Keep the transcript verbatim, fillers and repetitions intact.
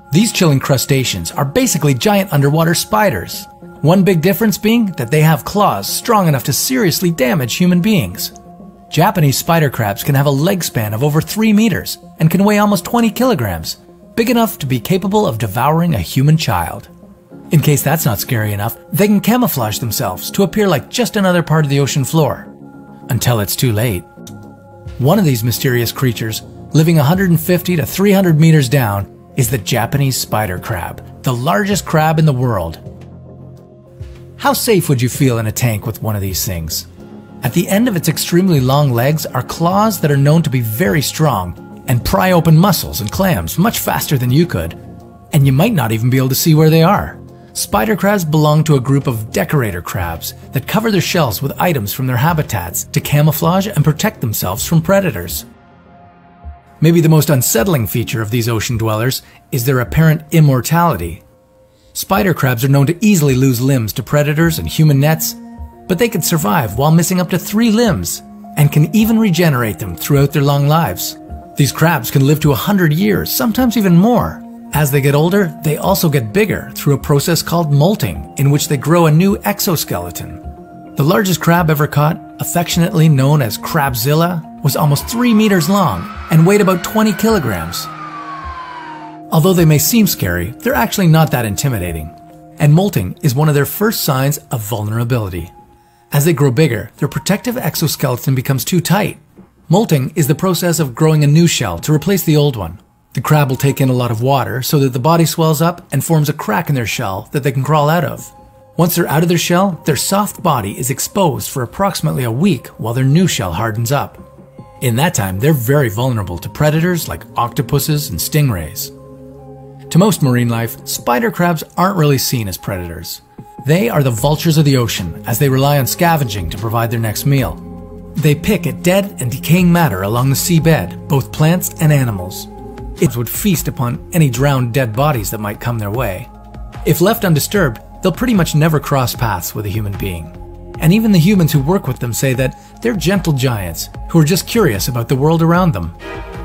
These chilling crustaceans are basically giant underwater spiders. One big difference being that they have claws strong enough to seriously damage human beings. Japanese spider crabs can have a leg span of over three meters and can weigh almost twenty kilograms, big enough to be capable of devouring a human child. In case that's not scary enough, they can camouflage themselves to appear like just another part of the ocean floor. Until it's too late. One of these mysterious creatures, living one hundred fifty to three hundred meters down, is the Japanese spider crab, the largest crab in the world. How safe would you feel in a tank with one of these things? At the end of its extremely long legs are claws that are known to be very strong and pry open mussels and clams much faster than you could, and you might not even be able to see where they are. Spider crabs belong to a group of decorator crabs that cover their shells with items from their habitats to camouflage and protect themselves from predators. Maybe the most unsettling feature of these ocean dwellers is their apparent immortality. Spider crabs are known to easily lose limbs to predators and human nets, but they can survive while missing up to three limbs and can even regenerate them throughout their long lives. These crabs can live to one hundred years, sometimes even more. As they get older, they also get bigger through a process called molting, in which they grow a new exoskeleton. The largest crab ever caught, affectionately known as Crabzilla, was almost three meters long and weighed about twenty kilograms. Although they may seem scary, they're actually not that intimidating. And molting is one of their first signs of vulnerability. As they grow bigger, their protective exoskeleton becomes too tight. Molting is the process of growing a new shell to replace the old one. The crab will take in a lot of water so that the body swells up and forms a crack in their shell that they can crawl out of. Once they're out of their shell, their soft body is exposed for approximately a week while their new shell hardens up. In that time, they're very vulnerable to predators like octopuses and stingrays. To most marine life, spider crabs aren't really seen as predators. They are the vultures of the ocean, as they rely on scavenging to provide their next meal. They pick at dead and decaying matter along the seabed, both plants and animals. It would feast upon any drowned dead bodies that might come their way. If left undisturbed, they'll pretty much never cross paths with a human being. And even the humans who work with them say that they're gentle giants who are just curious about the world around them.